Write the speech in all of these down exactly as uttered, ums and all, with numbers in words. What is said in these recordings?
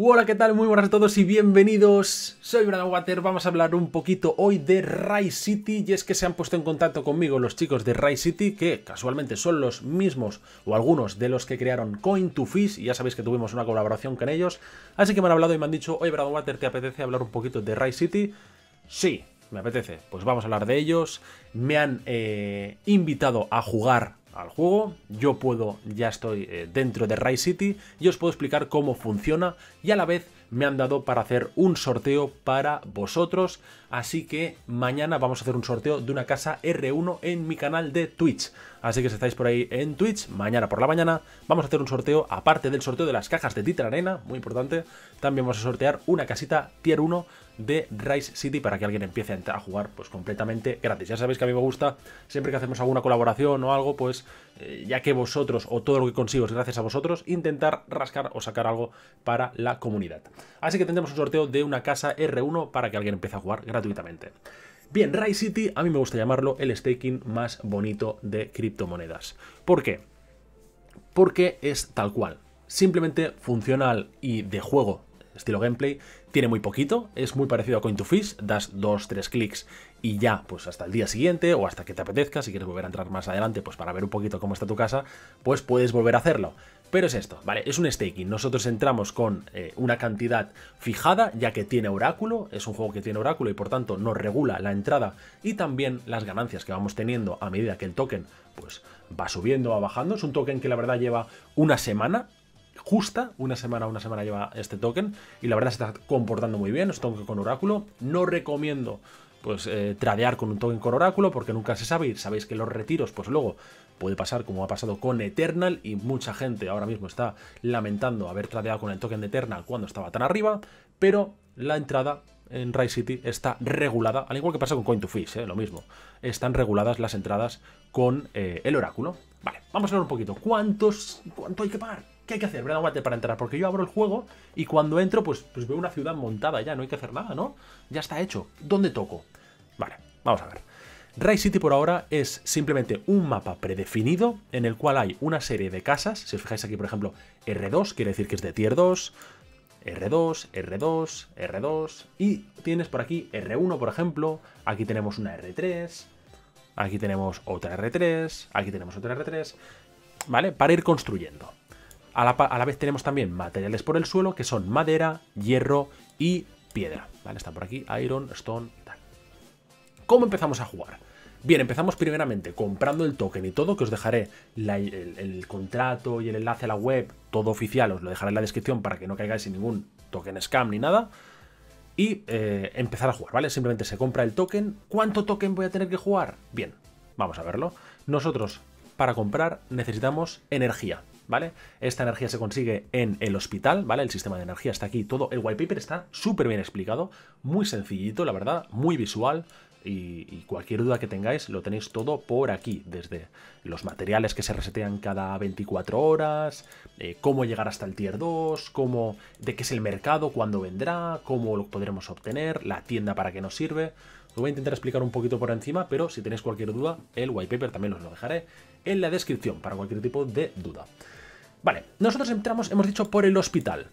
Hola, ¿qué tal? Muy buenas a todos y bienvenidos. Soy Brandon Water. Vamos a hablar un poquito hoy de Rise City. Y es que se han puesto en contacto conmigo los chicos de Rise City, que casualmente son los mismos o algunos de los que crearon Coin to Fish. Y ya sabéis que tuvimos una colaboración con ellos. Así que me han hablado y me han dicho: oye, Brandon Water, ¿te apetece hablar un poquito de Rise City? Sí, me apetece. Pues vamos a hablar de ellos. Me han eh, invitado a jugar al juego. Yo puedo, ya estoy eh, dentro de Rise City y os puedo explicar cómo funciona, y a la vez me han dado para hacer un sorteo para vosotros. Así que mañana vamos a hacer un sorteo de una casa R uno en mi canal de Twitch. Así que si estáis por ahí en Twitch, mañana por la mañana vamos a hacer un sorteo, aparte del sorteo de las cajas de Titan Arena, muy importante. También vamos a sortear una casita tier uno de Rise City para que alguien empiece a entrar a jugar pues completamente gratis. Ya sabéis que a mí me gusta, siempre que hacemos alguna colaboración o algo, pues eh, ya que vosotros, o todo lo que consigo es gracias a vosotros, intentar rascar o sacar algo para la comunidad. Así que tendremos un sorteo de una casa R uno para que alguien empiece a jugar gratuitamente. Bien, Rise City, a mí me gusta llamarlo el staking más bonito de criptomonedas. ¿Por qué? Porque es tal cual. Simplemente funcional y de juego, estilo gameplay, tiene muy poquito, es muy parecido a Coin to Fish, das dos tres clics y ya, pues hasta el día siguiente o hasta que te apetezca. Si quieres volver a entrar más adelante, pues para ver un poquito cómo está tu casa, pues puedes volver a hacerlo. Pero es esto, ¿vale? Es un staking. Nosotros entramos con eh, una cantidad fijada, ya que tiene oráculo, es un juego que tiene oráculo y por tanto nos regula la entrada y también las ganancias que vamos teniendo a medida que el token pues va subiendo o va bajando. Es un token que la verdad lleva una semana, justa, una semana, una semana lleva este token y la verdad se está comportando muy bien. Es un token con oráculo. No recomiendo pues eh, tradear con un token con oráculo porque nunca se sabe, y sabéis que los retiros pues luego puede pasar como ha pasado con Eternal, y mucha gente ahora mismo está lamentando haber tradeado con el token de Eternal cuando estaba tan arriba. Pero la entrada en Rise City está regulada, al igual que pasa con Coin to Fish, ¿eh? Lo mismo. Están reguladas las entradas con eh, el oráculo. Vale, vamos a ver un poquito. ¿Cuántos, ¿Cuánto hay que pagar? ¿Qué hay que hacer, Brandon Water, para entrar? Porque yo abro el juego y cuando entro pues, pues veo una ciudad montada ya, no hay que hacer nada, ¿no? Ya está hecho. ¿Dónde toco? Vale, vamos a ver. Rise City por ahora es simplemente un mapa predefinido en el cual hay una serie de casas. Si os fijáis aquí, por ejemplo, R dos, quiere decir que es de tier dos, R dos, R dos, R dos, y tienes por aquí R uno, por ejemplo. Aquí tenemos una R tres, aquí tenemos otra R tres, aquí tenemos otra R tres, ¿vale? Para ir construyendo. A la, a la vez tenemos también materiales por el suelo, que son madera, hierro y piedra, ¿vale? Están por aquí iron, stone y tal. ¿Cómo empezamos a jugar? Bien, empezamos primeramente comprando el token y todo, que os dejaré la, el, el contrato y el enlace a la web, todo oficial, os lo dejaré en la descripción para que no caigáis sin ningún token scam ni nada. Y eh, empezar a jugar, ¿vale? Simplemente se compra el token. ¿Cuánto token voy a tener que jugar? Bien, vamos a verlo. Nosotros, para comprar, necesitamos energía, ¿vale? Esta energía se consigue en el hospital, ¿vale? El sistema de energía está aquí, todo. El white paper está súper bien explicado, muy sencillito, la verdad, muy visual. Y, y cualquier duda que tengáis lo tenéis todo por aquí, desde los materiales que se resetean cada veinticuatro horas, eh, cómo llegar hasta el tier dos, cómo, de qué es el mercado, cuándo vendrá, cómo lo podremos obtener, la tienda para qué nos sirve. Lo voy a intentar explicar un poquito por encima, pero si tenéis cualquier duda, el white paper también os lo dejaré en la descripción para cualquier tipo de duda. Vale, nosotros entramos, hemos dicho, por el hospital.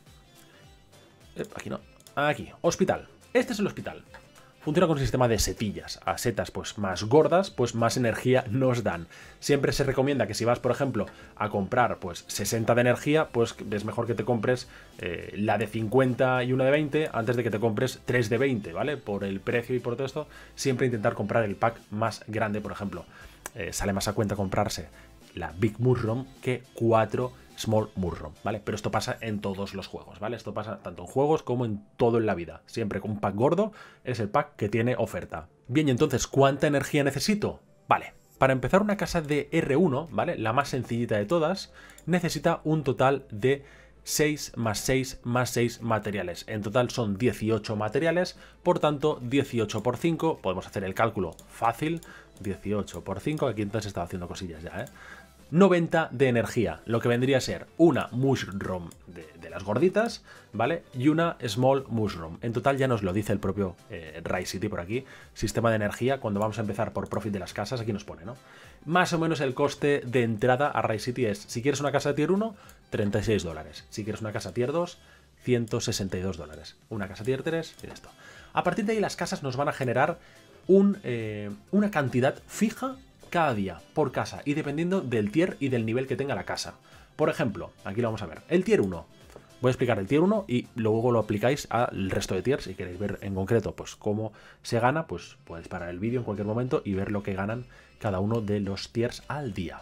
Eh, aquí no, aquí, hospital. Este es el hospital. Funciona con un sistema de setillas. A setas pues más gordas, pues más energía nos dan. Siempre se recomienda que si vas, por ejemplo, a comprar pues sesenta de energía, pues es mejor que te compres eh, la de cincuenta y una de veinte antes de que te compres tres de veinte, ¿vale? Por el precio y por todo esto, siempre intentar comprar el pack más grande, por ejemplo. Eh, sale más a cuenta comprarse la Big Mushroom que cuatro Small Mushroom, ¿vale? Pero esto pasa en todos los juegos, ¿vale? Esto pasa tanto en juegos como en todo en la vida. Siempre con un pack gordo es el pack que tiene oferta. Bien, y entonces, ¿cuánta energía necesito? Vale, para empezar una casa de R uno, ¿vale? La más sencillita de todas, necesita un total de seis más seis más seis materiales. En total son dieciocho materiales, por tanto, dieciocho por cinco, podemos hacer el cálculo fácil, dieciocho por cinco, aquí entonces estaba haciendo cosillas ya, ¿eh? noventa de energía, lo que vendría a ser una mushroom de, de las gorditas, ¿vale? Y una small mushroom. En total ya nos lo dice el propio eh, Rise City por aquí, sistema de energía. Cuando vamos a empezar por profit de las casas, aquí nos pone, ¿no? Más o menos el coste de entrada a Rise City es, si quieres una casa tier uno, treinta y seis dólares. Si quieres una casa tier dos, ciento sesenta y dos dólares. Una casa tier tres y esto. A partir de ahí las casas nos van a generar un, eh, una cantidad fija cada día por casa y dependiendo del tier y del nivel que tenga la casa. Por ejemplo, aquí lo vamos a ver, el tier uno. Voy a explicar el tier uno y luego lo aplicáis al resto de tiers. Si queréis ver en concreto pues cómo se gana, pues podéis parar el vídeo en cualquier momento y ver lo que ganan cada uno de los tiers al día.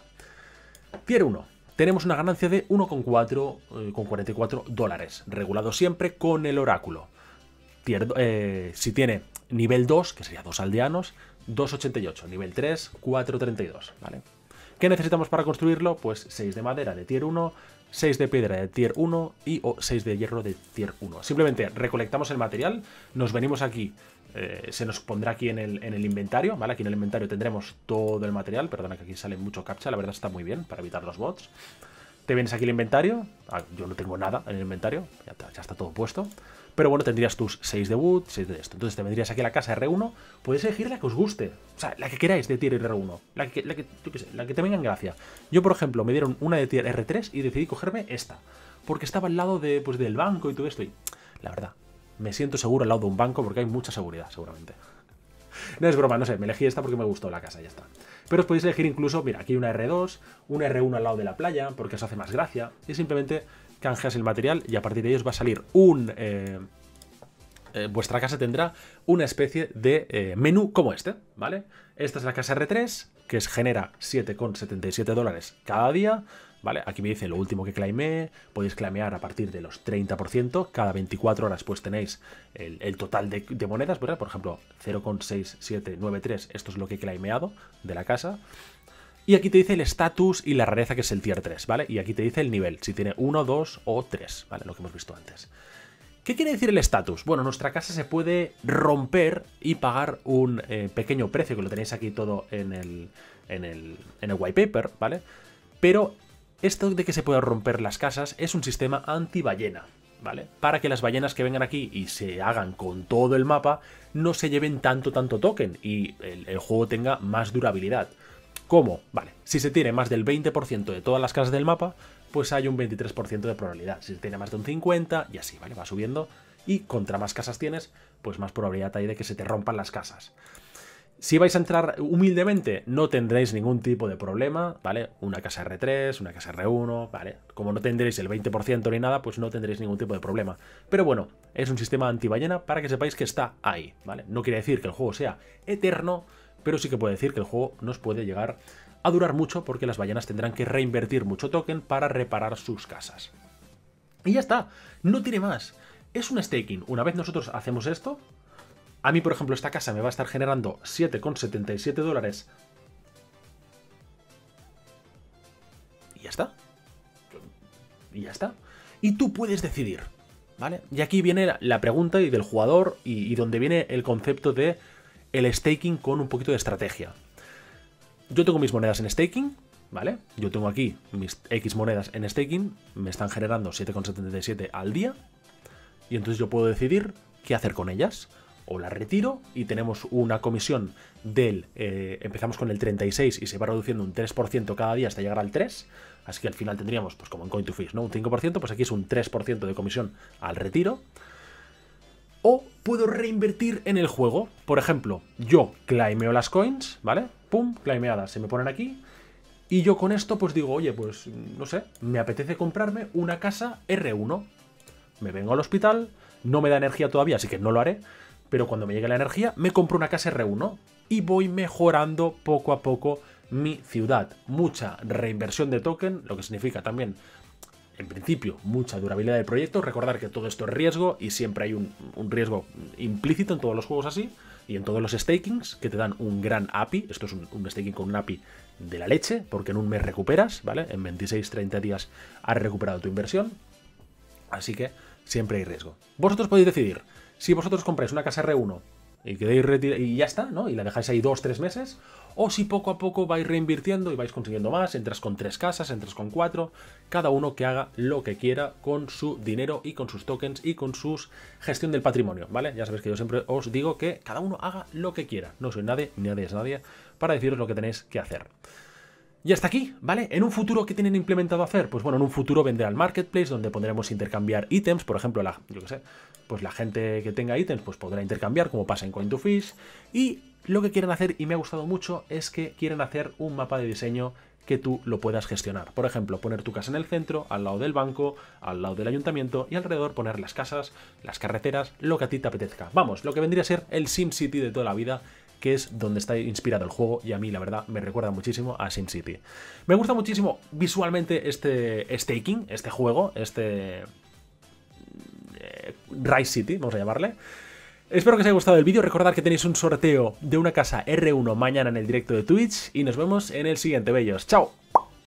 Tier uno. Tenemos una ganancia de uno coma cuarenta y cuatro dólares, regulado siempre con el oráculo. Tier, eh, si tiene nivel dos, que sería dos aldeanos, dos ochenta y ocho. Nivel tres, cuatro treinta y dos, ¿vale? ¿Qué necesitamos para construirlo? Pues seis de madera de tier uno, seis de piedra de tier uno y o seis de hierro de tier uno. Simplemente recolectamos el material, nos venimos aquí, eh, se nos pondrá aquí en el, en el inventario, ¿vale? Aquí en el inventario tendremos todo el material, perdona que aquí sale mucho captcha, la verdad está muy bien para evitar los bots. Te vienes aquí al inventario, ah, yo no tengo nada en el inventario, ya está, ya está todo puesto. Pero bueno, tendrías tus seis de wood, seis de esto. Entonces te vendrías aquí a la casa R uno, podéis elegir la que os guste. O sea, la que queráis de tier R uno. La que, la que, yo qué sé, la que te venga en gracia. Yo, por ejemplo, me dieron una de tier R tres y decidí cogerme esta. Porque estaba al lado de, pues, del banco y todo esto. Y la verdad, me siento seguro al lado de un banco porque hay mucha seguridad, seguramente. No es broma, no sé, me elegí esta porque me gustó la casa, ya está. Pero os podéis elegir incluso, mira, aquí una R dos, una R uno al lado de la playa, porque eso hace más gracia. Y simplemente canjeas el material y a partir de ellos va a salir un... Eh, eh, vuestra casa tendrá una especie de eh, menú como este, ¿vale? Esta es la casa R tres, que es, genera siete coma setenta y siete dólares cada día, ¿vale? Aquí me dice lo último que claimé, podéis claimear a partir de los treinta por ciento, cada veinticuatro horas pues tenéis el, el total de, de monedas, ¿verdad? Por ejemplo, cero coma seis siete nueve tres, esto es lo que he claimeado de la casa. Y aquí te dice el estatus y la rareza, que es el tier tres, ¿vale? Y aquí te dice el nivel, si tiene uno, dos o tres, ¿vale? Lo que hemos visto antes. ¿Qué quiere decir el estatus? Bueno, nuestra casa se puede romper y pagar un eh, pequeño precio, que lo tenéis aquí todo en el, en el, en el white paper, ¿vale? Pero esto de que se puedan romper las casas es un sistema anti-ballena, ¿vale? Para que las ballenas que vengan aquí y se hagan con todo el mapa no se lleven tanto, tanto token y el, el juego tenga más durabilidad. ¿Cómo? Vale, si se tiene más del veinte por ciento de todas las casas del mapa, pues hay un veintitrés por ciento de probabilidad. Si se tiene más de un cincuenta por ciento y así, ¿vale? Va subiendo y contra más casas tienes, pues más probabilidad hay de que se te rompan las casas. Si vais a entrar humildemente, no tendréis ningún tipo de problema, ¿vale? Una casa R tres, una casa R uno, ¿vale? Como no tendréis el veinte por ciento ni nada, pues no tendréis ningún tipo de problema. Pero bueno, es un sistema antiballena para que sepáis que está ahí, ¿vale? No quiere decir que el juego sea eterno, pero sí que puede decir que el juego nos puede llegar a durar mucho porque las ballenas tendrán que reinvertir mucho token para reparar sus casas. Y ya está, no tiene más. Es un staking. Una vez nosotros hacemos esto, a mí, por ejemplo, esta casa me va a estar generando siete coma setenta y siete dólares. Y ya está. Y ya está. Y tú puedes decidir, ¿vale? Y aquí viene la pregunta y del jugador y, y donde viene el concepto de el staking con un poquito de estrategia. Yo tengo mis monedas en staking, ¿vale? Yo tengo aquí mis X monedas en staking, me están generando siete coma setenta y siete al día, y entonces yo puedo decidir qué hacer con ellas. O las retiro y tenemos una comisión del... Eh, empezamos con el treinta y seis y se va reduciendo un tres por ciento cada día hasta llegar al tres, así que al final tendríamos, pues como en Coin to Fish, ¿no? Un cinco por ciento, pues aquí es un tres por ciento de comisión al retiro. O puedo reinvertir en el juego. Por ejemplo, yo claimeo las coins, ¿vale? Pum, claimeadas, se me ponen aquí. Y yo con esto pues digo, oye, pues no sé, me apetece comprarme una casa R uno. Me vengo al hospital, no me da energía todavía, así que no lo haré. Pero cuando me llegue la energía, me compro una casa R uno. Y voy mejorando poco a poco mi ciudad. Mucha reinversión de token, lo que significa también... En principio, mucha durabilidad del proyecto. Recordar que todo esto es riesgo y siempre hay un, un riesgo implícito en todos los juegos así y en todos los stakings que te dan un gran A P I. Esto es un, un staking con un A P I de la leche porque en un mes recuperas, ¿vale? En veintiséis treinta días has recuperado tu inversión. Así que siempre hay riesgo. Vosotros podéis decidir si vosotros compráis una casa R uno y queréis retirar y ya está, ¿no? Y la dejáis ahí dos, tres meses, o si poco a poco vais reinvirtiendo y vais consiguiendo más, entras con tres casas, entras con cuatro, cada uno que haga lo que quiera con su dinero y con sus tokens y con su gestión del patrimonio, ¿vale? Ya sabéis que yo siempre os digo que cada uno haga lo que quiera, no soy nadie, ni nadie es nadie, para deciros lo que tenéis que hacer. Y hasta aquí, ¿vale? En un futuro, ¿qué tienen implementado hacer? Pues bueno, en un futuro vendrá el marketplace donde podremos intercambiar ítems, por ejemplo, la, yo qué sé, pues la gente que tenga ítems pues podrá intercambiar como pasa en Coin to Fish. Y lo que quieren hacer, y me ha gustado mucho, es que quieren hacer un mapa de diseño que tú lo puedas gestionar. Por ejemplo, poner tu casa en el centro, al lado del banco, al lado del ayuntamiento y alrededor poner las casas, las carreteras, lo que a ti te apetezca. Vamos, lo que vendría a ser el SimCity de toda la vida, que es donde está inspirado el juego, y a mí la verdad me recuerda muchísimo a SimCity. Me gusta muchísimo visualmente este Staking, este juego, este eh, Rise City, vamos a llamarle. Espero que os haya gustado el vídeo, recordad que tenéis un sorteo de una casa R uno mañana en el directo de Twitch y nos vemos en el siguiente, bellos. ¡Chao!